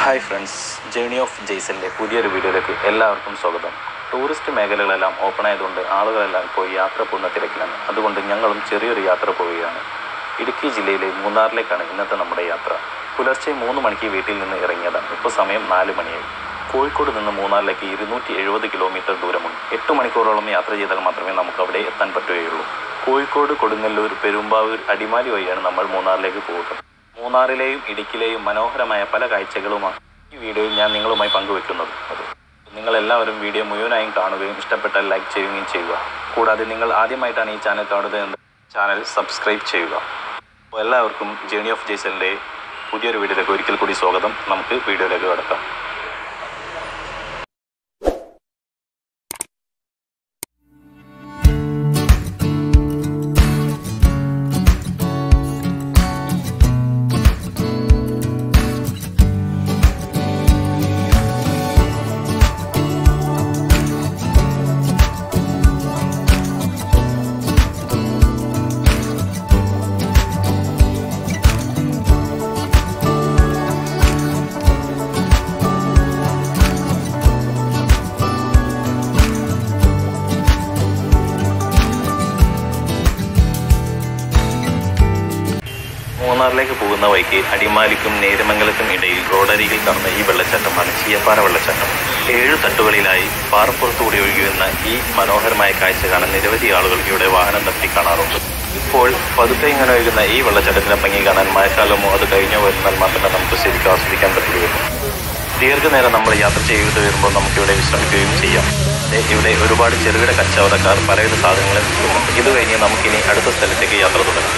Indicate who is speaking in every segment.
Speaker 1: Hi friends, journey of ജെയ്സലിൻ്റെ പുതിയൊരു വീഡിയോയിലേക്ക് എല്ലാവർക്കും സ്വാഗതം. ടൂറിസ്റ്റ് മേഖലകളെല്ലാം ഓപ്പൺ ആയതുകൊണ്ട് ആളുകളെല്ലാം പോയി യാത്ര പോകുന്ന തിരക്കിലാണ്. അതുകൊണ്ട് ഞങ്ങളും ചെറിയൊരു യാത്ര പോവുകയാണ്. ഇടുക്കി ജില്ലയിലെ മൂന്നാറിലേക്കാണ് ഇന്നത്തെ നമ്മുടെ യാത്ര. പുലർച്ചെ 3 മണിക്ക് വീട്ടിൽ നിന്ന് ഇറങ്ങിയതാണ്. ഇപ്പോൾ സമയം 4 മണിയായി. കോഴിക്കോട് നിന്ന് മൂന്നാറിലേക്ക് 270 കിലോമീറ്റർ ദൂരമുണ്ട്. 8 മണിക്കൂറോളം യാത്ര ചെയ്താൽ മാത്രമേ നമുക്ക് അവിടെ എത്താൻ പറ്റുകയുള്ളൂ. കോഴിക്കോട്, കൊടുങ്ങല്ലൂർ, പെരുമ്പാവൂർ, അടിമാലി വഴിയാണ് നമ്മൾ മൂന്നാറിലേക്ക് പോകുന്നത്. മൂന്നാറിലെയും ഇടുക്കിയിലെയും മനോഹരമായ പല കാഴ്ചകളുമാണ് ഈ വീഡിയോയിൽ ഞാൻ നിങ്ങളുമായി പങ്കുവെക്കുന്നത്. നിങ്ങളെല്ലാവരും വീഡിയോ മുഴുവനായും കാണുകയും ഇഷ്ടപ്പെട്ടാൽ ലൈക്ക് ചെയ്യുകയും ചെയ്യുക. കൂടാതെ നിങ്ങൾ ആദ്യമായിട്ടാണ് ഈ ചാനൽ കാണുന്നതെന്ന് ചാനൽ സബ്സ്ക്രൈബ് ചെയ്യുക. അപ്പോൾ എല്ലാവർക്കും ജേണി ഓഫ് ജെയ്സലിൻ്റെ പുതിയൊരു വീഡിയോയിലേക്ക് ഒരിക്കൽ കൂടി സ്വാഗതം. നമുക്ക് വീഡിയോയിലേക്ക് കടക്കാം. മൂന്നാറിലേക്ക് പോകുന്ന വഴിക്ക് അടിമാലിക്കും നേരമംഗലത്തിനും ഇടയിൽ റോഡരികിൽ കടന്ന ഈ വെള്ളച്ചാട്ടമാണ് ചീയപ്പാറ വെള്ളച്ചാട്ടം. 7 തട്ടുകളിലായി പാറപ്പുറത്തുകൂടി ഒഴുകിവരുന്ന ഈ മനോഹരമായ കാഴ്ച കാണാൻ നിരവധി ആളുകൾ ഇവിടെ വാഹനം നിർത്തി കാണാറുണ്ട്. ഇപ്പോൾ പതുക്കെ ഇങ്ങനെ ഒഴുകുന്ന ഈ വെള്ളച്ചാട്ടത്തിന്റെ ഭംഗി കാണാൻ മഴക്കാലമോ അത് കഴിഞ്ഞോ വരുന്നാൽ മാത്രമേ നമുക്ക് ശരിക്കും ആസ്വദിക്കാൻ പറ്റുകയുള്ളൂ. ദീർഘനേരം നമ്മൾ യാത്ര ചെയ്ത് വരുമ്പോൾ നമുക്കിവിടെ വിശ്രമിക്കുകയും ചെയ്യാം. ഇവിടെ ഒരുപാട് ചെറുകിട കച്ചവടക്കാർ പലവിധ സാധനങ്ങളും വിൽക്കുന്നുണ്ട്. ഇത് കഴിഞ്ഞ് നമുക്കിനി അടുത്ത സ്ഥലത്തേക്ക് യാത്ര തുടങ്ങാം.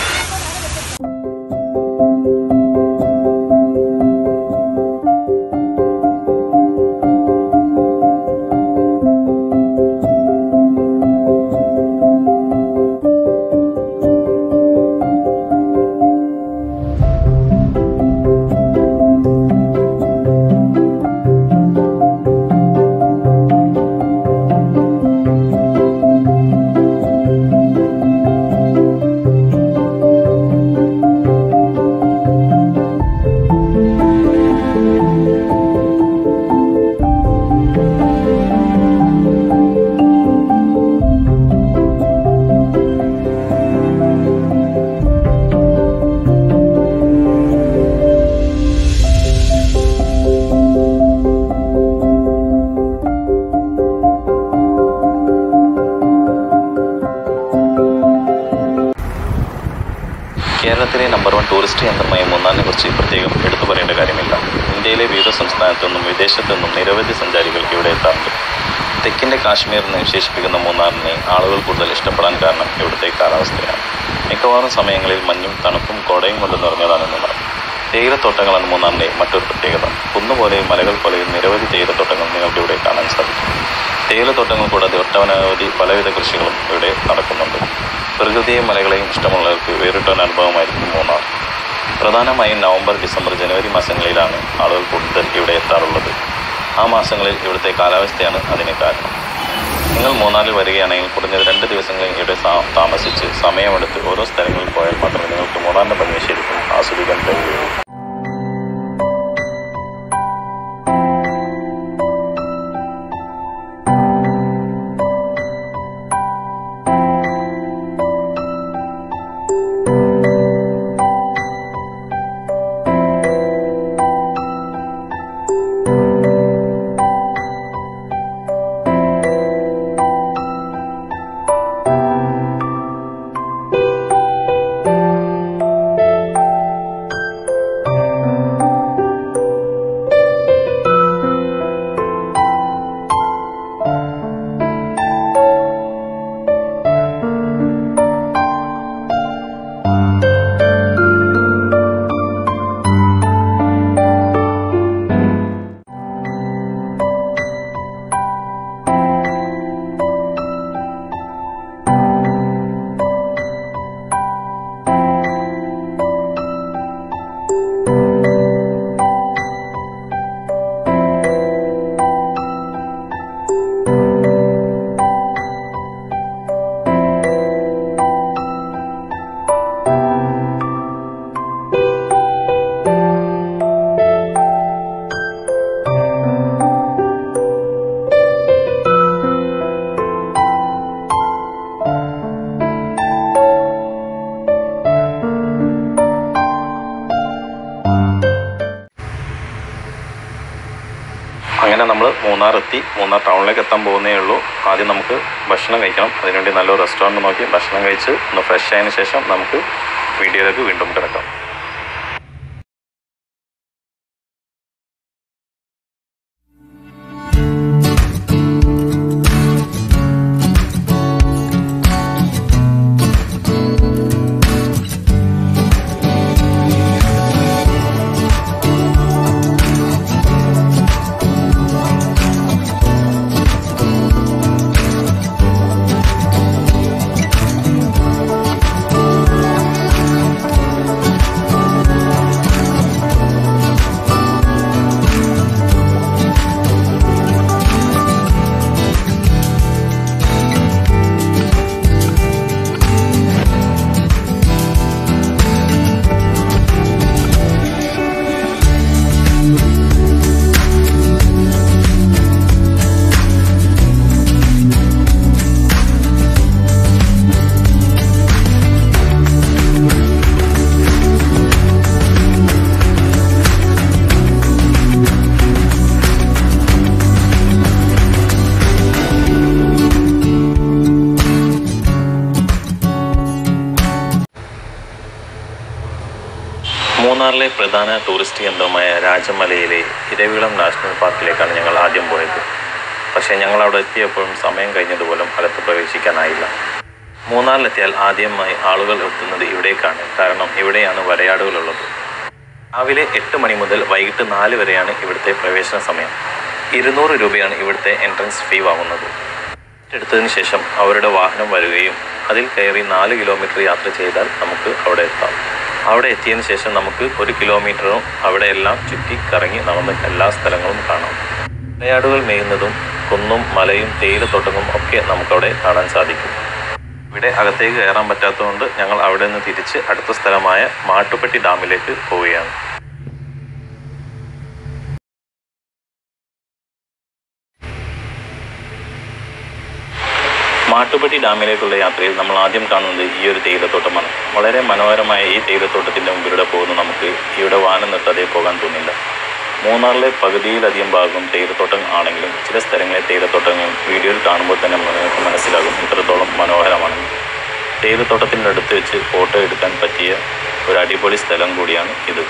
Speaker 1: കേരളത്തിലെ നമ്പർ 1 ടൂറിസ്റ്റ് കേന്ദ്രമായ മൂന്നാറിനെ കുറിച്ച് പ്രത്യേകം എടുത്തു പറയേണ്ട കാര്യമില്ല. ഇന്ത്യയിലെ വിവിധ സംസ്ഥാനത്തു നിന്നും വിദേശത്തു നിന്നും നിരവധി സഞ്ചാരികൾ ഇവിടെ എത്താറുണ്ട്. തെക്കിൻ്റെ കാശ്മീർ എന്ന് വിശേഷിപ്പിക്കുന്ന മൂന്നാറിനെ ആളുകൾ കൂടുതൽ ഇഷ്ടപ്പെടാൻ കാരണം ഇവിടുത്തെ കാലാവസ്ഥയാണ്. മിക്കവാറും സമയങ്ങളിൽ മഞ്ഞും തണുപ്പും കോടയും കൊണ്ട് നിറഞ്ഞതാണ് മൂന്നാർ. തേയിലത്തോട്ടങ്ങളാണ് മൂന്നാറിൻ്റെ മറ്റൊരു പ്രത്യേകത. കുന്നുപോലെയും മലകൾ പോലെയും നിരവധി തേയിലത്തോട്ടങ്ങൾ നിങ്ങൾക്ക് ഇവിടെ കാണാൻ സാധിക്കും. തേയിലത്തോട്ടങ്ങൾ കൂടാതെ ഒട്ടനവധി പലവിധ കൃഷികളും ഇവിടെ നടക്കുന്നുണ്ട്. പ്രകൃതിയെയും മലകളെയും ഇഷ്ടമുള്ളവർക്ക് വേറിട്ടൊരു അനുഭവമായിരിക്കും മൂന്നാർ. പ്രധാനമായും നവംബർ, ഡിസംബർ, ജനുവരി മാസങ്ങളിലാണ് ആളുകൾ കൂടുതൽ ഇവിടെ എത്താറുള്ളത്. ആ മാസങ്ങളിൽ ഇവിടുത്തെ കാലാവസ്ഥയാണ് അതിന് കാരണം. നിങ്ങൾ മൂന്നാറിൽ വരികയാണെങ്കിൽ കുറഞ്ഞത് 2 ദിവസങ്ങളിൽ ഇവിടെ താമസിച്ച് സമയമെടുത്ത് ഓരോ സ്ഥലങ്ങളിൽ പോയാൽ മാത്രമേ നിങ്ങൾക്ക് മൂന്നാറിൻ്റെ ഭംഗി ശരിക്കും ആസ്വദിക്കാൻ കഴിയുകയുള്ളൂ. അങ്ങനെ നമ്മൾ മൂന്നാർ എത്തി. മൂന്നാർ ടൗണിലേക്ക് എത്താൻ പോകുന്നേ ഉള്ളൂ. ആദ്യം നമുക്ക് ഭക്ഷണം കഴിക്കണം. അതിനുവേണ്ടി നല്ലൊരു റെസ്റ്റോറൻറ്റ് നോക്കി ഭക്ഷണം കഴിച്ച് ഒന്ന് ഫ്രഷ് ആയതിനു ശേഷം നമുക്ക് വീഡിയോയിലേക്ക് വീണ്ടും കിടക്കാം. മൂന്നാറിലെ പ്രധാന ടൂറിസ്റ്റ് കേന്ദ്രമായ രാജമലയിലെ ഇരവികുളം നാഷണൽ പാർക്കിലേക്കാണ് ഞങ്ങൾ ആദ്യം പോയത്. പക്ഷേ ഞങ്ങൾ അവിടെ എത്തിയപ്പോഴും സമയം കഴിഞ്ഞതുപോലും അകത്ത് പ്രവേശിക്കാനായില്ല. മൂന്നാറിലെത്തിയാൽ ആദ്യമായി ആളുകൾ എത്തുന്നത് ഇവിടേക്കാണ്. കാരണം ഇവിടെയാണ് വരയാടുകളുള്ളത്. രാവിലെ 8 മണി മുതൽ വൈകിട്ട് 4 വരെയാണ് ഇവിടുത്തെ പ്രവേശന സമയം. 200 രൂപയാണ് ഇവിടുത്തെ എൻട്രൻസ് ഫീ വാങ്ങുന്നത്. എടുത്തതിന് ശേഷം അവരുടെ വാഹനം വരികയും അതിൽ കയറി 4 കിലോമീറ്റർ യാത്ര ചെയ്താൽ നമുക്ക് അവിടെ എത്താം. അവിടെ എത്തിയതിന് ശേഷം നമുക്ക് 1 കിലോമീറ്ററും അവിടെയെല്ലാം ചുറ്റി കറങ്ങി നടന്ന് എല്ലാ സ്ഥലങ്ങളും കാണാം. വരയാടുകൾ മേയുന്നതും കുന്നും മലയും തേയിലത്തോട്ടവും ഒക്കെ നമുക്കവിടെ കാണാൻ സാധിക്കും. ഇവിടെ അകത്തേക്ക് കയറാൻ പറ്റാത്തതുകൊണ്ട് ഞങ്ങൾ അവിടെ നിന്ന് തിരിച്ച് അടുത്ത സ്ഥലമായ മാട്ടുപ്പെട്ടി ഡാമിലേക്ക് പോവുകയാണ്. മാട്ടുപ്പെട്ടി ഡാമിലേക്കുള്ള യാത്രയിൽ നമ്മൾ ആദ്യം കാണുന്നത് ഈ ഒരു തേയിലത്തോട്ടമാണ്. വളരെ മനോഹരമായ ഈ തേയിലത്തോട്ടത്തിൻ്റെ മുമ്പിലൂടെ പോകുന്ന നമുക്ക് ഇവിടെ വാഹനം നിർത്താതെ പോകാൻ തോന്നില്ല. മൂന്നാറിലെ പകുതിയിലധികം ഭാഗം തേയിലത്തോട്ടം ആണെങ്കിലും ചില സ്ഥലങ്ങളിലെ തേയിലത്തോട്ടങ്ങൾ വീഡിയോയിൽ കാണുമ്പോൾ തന്നെ നമുക്ക് മനസ്സിലാകും ഇത്രത്തോളം മനോഹരമാണ്. തേയിലത്തോട്ടത്തിൻ്റെ അടുത്ത് വെച്ച് ഫോട്ടോ എടുക്കാൻ പറ്റിയ ഒരു അടിപൊളി സ്ഥലം കൂടിയാണ് ഇത്.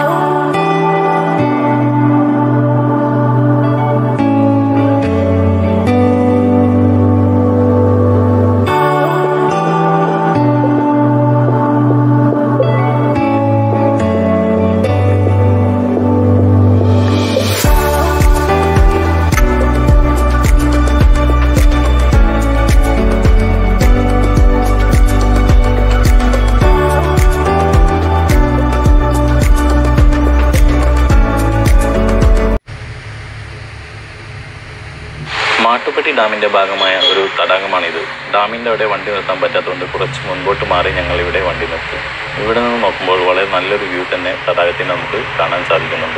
Speaker 1: മാട്ടുപ്പെട്ടി ഡാമിൻ്റെ ഭാഗമായ ഒരു തടാകമാണിത്. ഡാമിൻ്റെ അവിടെ വണ്ടി നിർത്താൻ പറ്റാത്തതുകൊണ്ട് കുറച്ച് മുൻപോട്ട് മാറി ഞങ്ങൾ ഇവിടെ വണ്ടി നിർത്തി. ഇവിടെ നിന്ന് നോക്കുമ്പോൾ വളരെ നല്ലൊരു വ്യൂ തന്നെ തടാകത്തിന് നമുക്ക് കാണാൻ സാധിക്കുന്നുണ്ട്.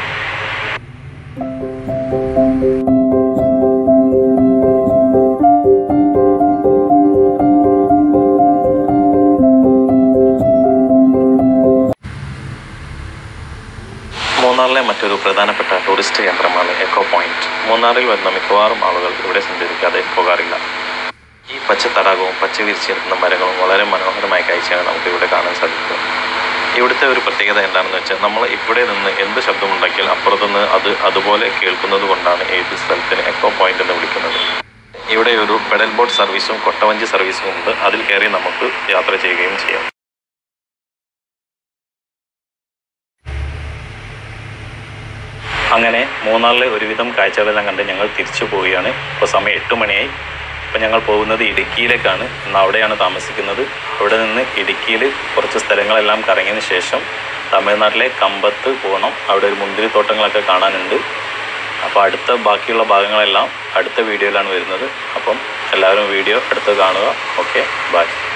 Speaker 1: മൂന്നാറിലെ മറ്റൊരു പ്രധാനപ്പെട്ട ടൂറിസ്റ്റ് കേന്ദ്രമാണ് എക്കോ പോയിന്റ്. മൂന്നാറിൽ വരുന്ന മിക്കവാറും ആളുകൾ ഇവിടെ സഞ്ചരിക്കാതെ പോകാറില്ല. ഈ പച്ച തടാകവും പച്ച വിരിച്ച് നിൽക്കുന്ന മരങ്ങളും വളരെ മനോഹരമായ കാഴ്ചയാണ് നമുക്ക് ഇവിടെ കാണാൻ സാധിക്കുക. ഇവിടുത്തെ ഒരു പ്രത്യേകത എന്താണെന്ന് വെച്ചാൽ നമ്മൾ ഇവിടെ നിന്ന് എന്ത് ശബ്ദമുണ്ടാക്കിയാൽ അപ്പുറത്തുനിന്ന് അത് അതുപോലെ കേൾക്കുന്നത് കൊണ്ടാണ് ഈ സ്ഥലത്തിന് എക്കോ പോയിന്റ് എന്ന് വിളിക്കുന്നത്. ഇവിടെ ഒരു പെഡൽ ബോട്ട് സർവീസും കൊട്ടവഞ്ചി സർവീസും ഉണ്ട്. അതിൽ കയറി നമുക്ക് യാത്ര ചെയ്യുകയും ചെയ്യാം. അങ്ങനെ മൂന്നാറിലെ ഒരുവിധം കാഴ്ചകളെല്ലാം കണ്ട് ഞങ്ങൾ തിരിച്ചു പോവുകയാണ്. ഇപ്പോൾ സമയം 8 മണിയായി. ഇപ്പോൾ ഞങ്ങൾ പോകുന്നത് ഇടുക്കിയിലേക്കാണ്. എന്നാൽ അവിടെയാണ് താമസിക്കുന്നത്. അവിടെ നിന്ന് ഇടുക്കിയിൽ കുറച്ച് സ്ഥലങ്ങളെല്ലാം കറങ്ങിയതിന് ശേഷം തമിഴ്നാട്ടിലെ കമ്പത്ത് പോകണം. അവിടെ ഒരു മുന്തിരിത്തോട്ടങ്ങളൊക്കെ കാണാനുണ്ട്. അപ്പോൾ ബാക്കിയുള്ള ഭാഗങ്ങളെല്ലാം അടുത്ത വീഡിയോയിലാണ് വരുന്നത്. അപ്പം എല്ലാവരും വീഡിയോ അടുത്ത് കാണുക. Okay, by.